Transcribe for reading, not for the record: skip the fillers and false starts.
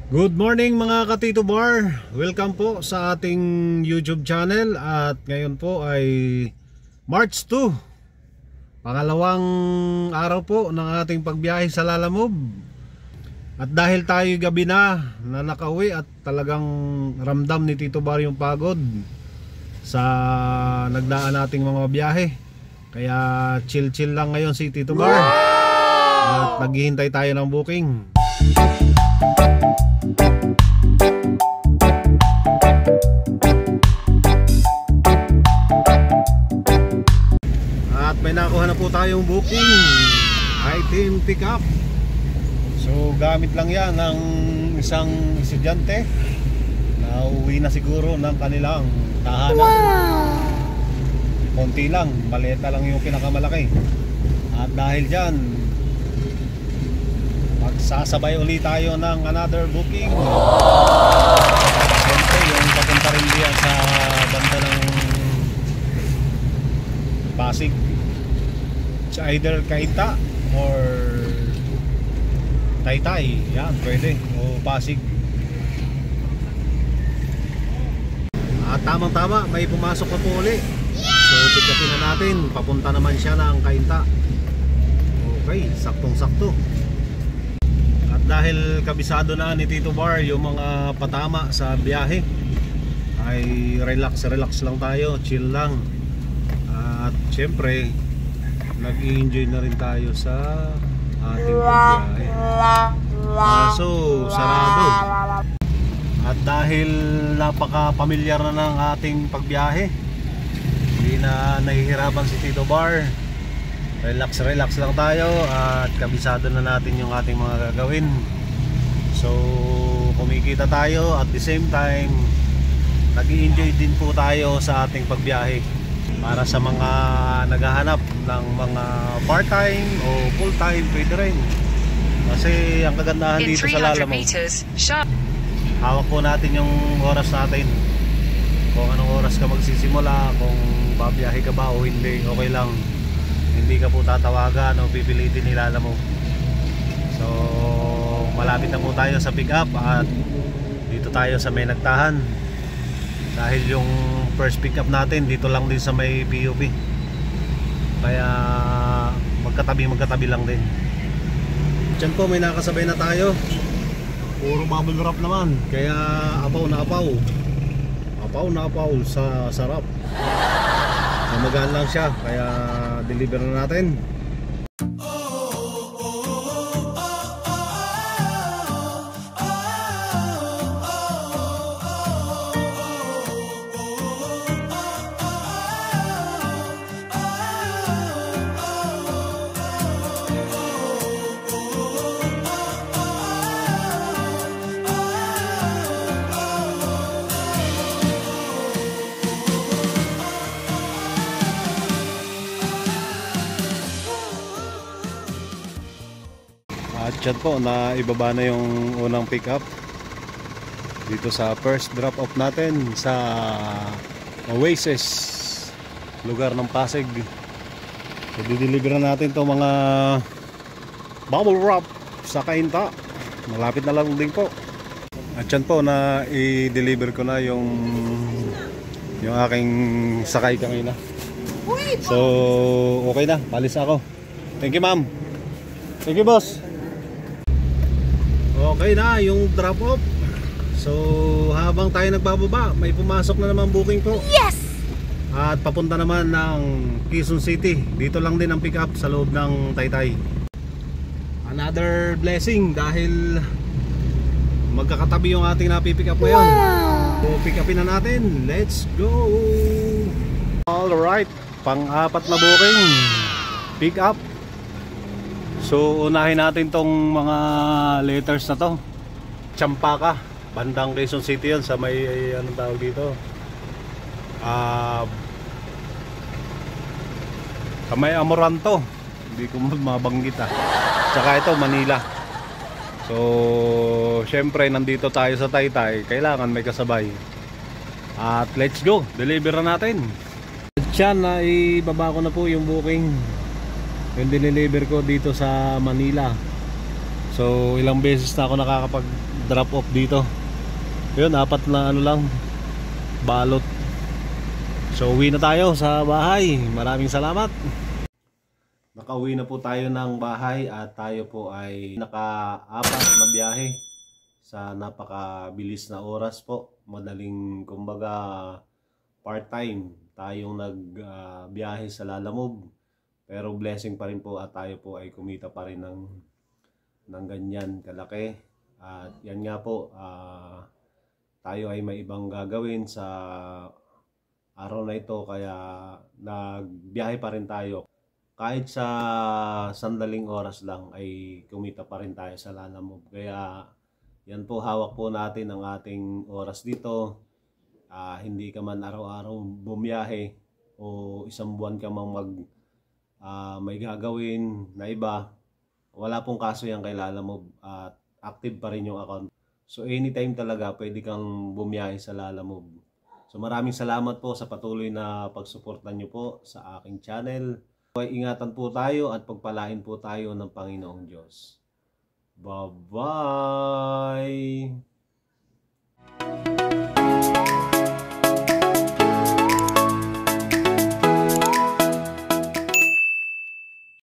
Good morning mga ka-Tito Bar. Welcome po sa ating YouTube channel. At ngayon po ay March 2, pangalawang araw po ng ating pagbiyahe sa Lalamove. At dahil tayo gabi na nakauwi at talagang ramdam ni Tito Bar yung pagod sa nagdaan nating mga biyahe, kaya chill lang ngayon si Tito Bar. At naghihintay tayo ng booking. At may nakuha na po tayong booking, item pickup. So gamit lang yan ng isang estudyante na uwi na siguro ng kanilang tahanan. Konti lang, maleta lang yung pinakamalaki. At dahil dyan, magsasabay ulit tayo ng another booking. Siyempre yung papunta rin diyan sa banda ng Pasig, either Kaita or Taytay, yan pwede, o Pasig. At tamang-tama, may pumasok na po uli. So pick-upin na natin, papunta naman siya ng Kainta. Okay, saktong-sakto. At dahil kabisado na ni Tito Bar yung mga patama sa biyahe, ay relax lang tayo, chill lang. At syempre nag-i-enjoy na rin tayo sa ating pagbiyahe. So sarado. At dahil napaka-pamilyar na ng ating pagbiyahe, hindi na nahihirapan si Tito Bar. Relax lang tayo at kabisado na natin yung ating mga gagawin. So kumikita tayo at the same time nag-i-enjoy din po tayo sa ating pagbiyahe. Para sa mga naghahanap ng mga part-time o full-time, pwede rin. Kasi ang kagandahan dito sa Lalamove, hawak po natin yung oras natin. Kung anong oras ka magsisimula, kung babiyahe ka ba o hindi, okay lang. Hindi ka po tatawagan o pipilitin ni Lalamove. So malapit na po tayo sa pick-up at dito tayo sa may nagtahan. Dahil yung first pick-up natin dito lang din sa may PUP, kaya magkatabi lang din. Diyan po may nakasabay na tayo. Puro bubble wrap naman, kaya apaw na apaw sa sarap. So magaan lang siya, kaya deliver na natin. At dyan po na ibaba na yung unang pick up dito sa first drop off natin sa Oasis, lugar ng Pasig. So dideliver na natin to mga bubble wrap sa Kainta. Malapit na lang din po. At dyan po na i-deliver ko na yung aking sakay kanina. So okay na, palis ako. Thank you ma'am. Thank you boss. Okay na yung drop off. So habang tayo nagbababa, may pumasok na naman booking po. Yes! At papunta naman ng Quezon City. Dito lang din ang pick up sa loob ng Taytay. Another blessing dahil magkakatabi yung ating napipick up ngayon. So pick upin na natin. Let's go! Alright, pang-apat na booking, pick up. So unahin natin tong mga letters na to. Champaka, bandang Quezon City yan, sa may anong tawag dito, sa may Amoranto, hindi ko mabanggit Tsaka ito Manila. So syempre nandito tayo sa Taytay, kailangan may kasabay. At let's go, deliver na natin. Diyan na ibaba ko na po yung booking, yung deliver ko dito sa Manila. So ilang beses na ako drop off dito. Yun, 4 na ano lang, balot. So uwi na tayo sa bahay. Maraming salamat. Nakauwi na po tayo ng bahay at tayo po ay naka-4 na biyahe sa napakabilis na oras po. Madaling, kumbaga, part-time tayong nagbiyahe sa Lalamove. Pero blessing pa rin po at tayo po ay kumita pa rin ng ganyan kalaki. At yan nga po, tayo ay may ibang gagawin sa araw na ito, kaya nagbiyahe pa rin tayo. Kahit sa sandaling oras lang ay kumita pa rin tayo sa Lalamove. Kaya yan po, hawak po natin ang ating oras dito. Hindi ka man araw-araw bumiyahe o isang buwan ka mang may gagawin na iba, wala pong kaso yan kay Lalamove at active pa rin yung account. So anytime talaga pwede kang bumiyahe sa Lalamove. So maraming salamat po sa patuloy na pagsuporta nyo po sa aking channel. Ingatan po tayo at pagpalain po tayo ng Panginoong Diyos. Bye-bye!